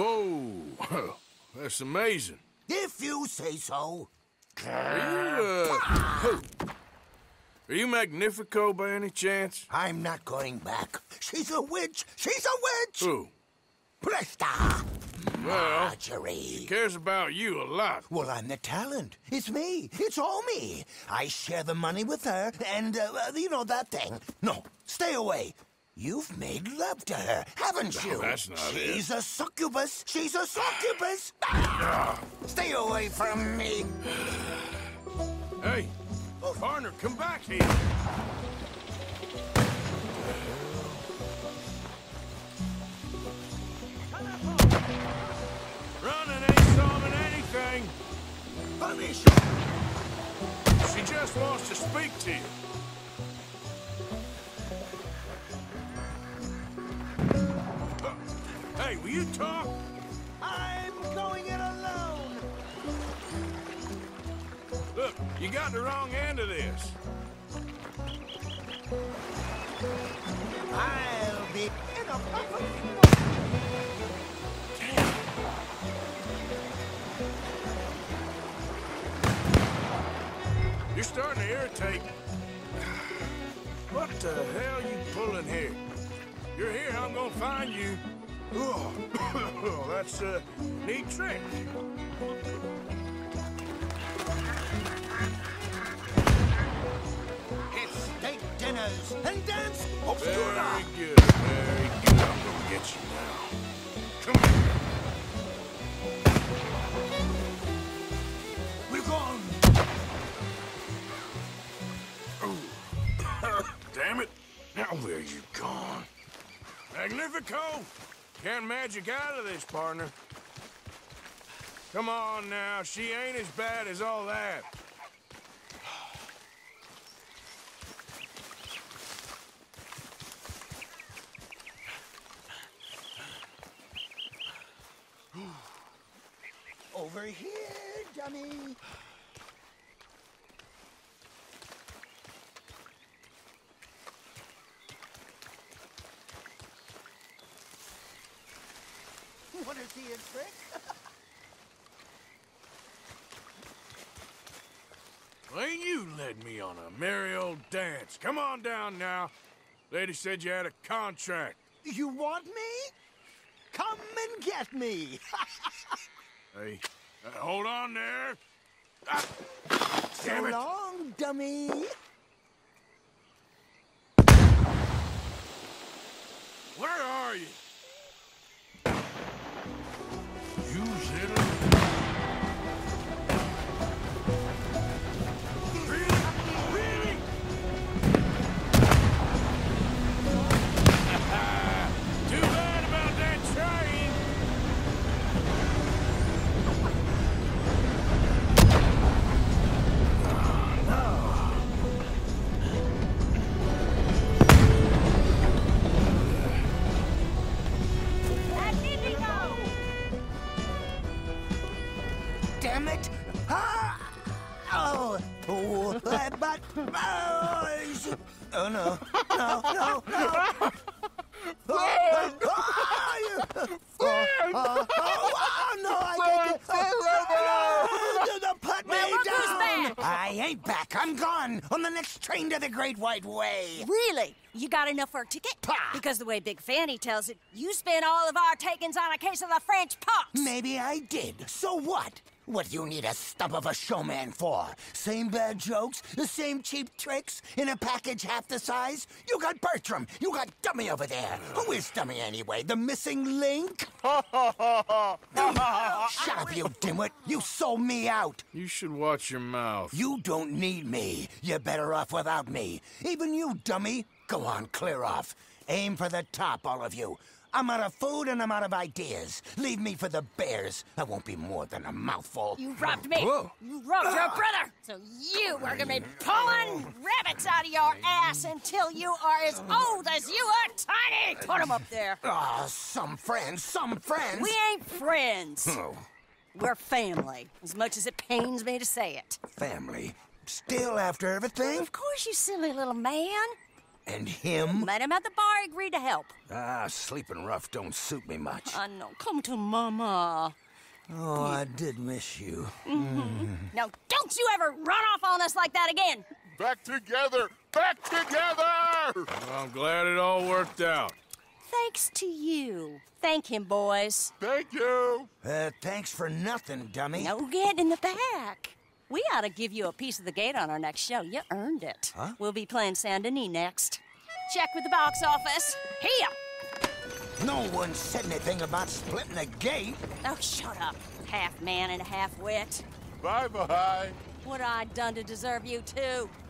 Whoa, that's amazing. If you say so. Are you Magnifico by any chance? I'm not going back. She's a witch! She's a witch! Who? Presta! Well, Marjorie. she cares about you a lot. Well, I'm the talent. It's me. It's all me. I share the money with her, and, you know, that thing. No, stay away. You've made love to her, haven't you? No, that's not it. She's a succubus. She's a succubus. Stay away from me. Hey, partner, come back here. Running ain't solving anything. Punish! She just wants to speak to you. Hey, will you talk? I'm going it alone. Look, you got the wrong end of this. I'll be in a puff. You're starting to irritate. What the hell you pulling here? You're here, I'm gonna find you. Oh, that's a neat trick. It's steak dinners and dance Very obscura. good, very good. I'm gonna get you now. Come here. We're gone. Oh. Damn it. Now where you gone? Magnifico! Can't magic out of this, partner. Come on now, she ain't as bad as all that. Over here, dummy. Want to see a trick? Well, ain't you led me on a merry old dance. Come on down now. Lady said you had a contract. You want me? Come and get me. Hey, hold on there. Ah, So damn it. long, dummy. Where are you? You little... Really? Really? Too bad about that train. Magnifico! Damn it! Ah! Oh, but oh no, no, no! Oh, no! I can't. Put me Well, look who's down! back. I ain't back. I'm gone on the next train to the Great White Way. Really? You got enough for a ticket? Pah. Because the way Big Fanny tells it, you spent all of our takings on a case of the French pox. Maybe I did. So what? What do you need a stump of a showman for? Same bad jokes, the same cheap tricks, in a package half the size? You got Bertram, you got Dummy over there. Who is Dummy anyway? The missing link? Shut up, you dimwit. You sold me out. You should watch your mouth. You don't need me. You're better off without me. Even you, dummy. Go on, clear off. Aim for the top, all of you. I'm out of food and I'm out of ideas. Leave me for the bears. I won't be more than a mouthful. You robbed me. Whoa. You robbed your brother. So you are gonna be pulling rabbits out of your ass until you are as old as you are tiny. Put them up there. Ah, some friends, some friends. We ain't friends. Oh, We're family, as much as it pains me to say it. family. Still after everything? Of course, you silly little man. And him? Met him at the bar, agreed to help. Ah, sleeping rough don't suit me much. I know. Come to Mama. Oh, I did miss you. Now, don't you ever run off on us like that again. Back together! Back together! Well, I'm glad it all worked out. Thanks to you. Thank him, boys. Thank you! Thanks for nothing, dummy. No, get in the back. We ought to give you a piece of the gate on our next show. You earned it. Huh? We'll be playing Saint Denis next. Check with the box office. Here! No one said anything about splitting a gate. Oh, shut up. Half man and half wit. Bye-bye. What I done to deserve you, too?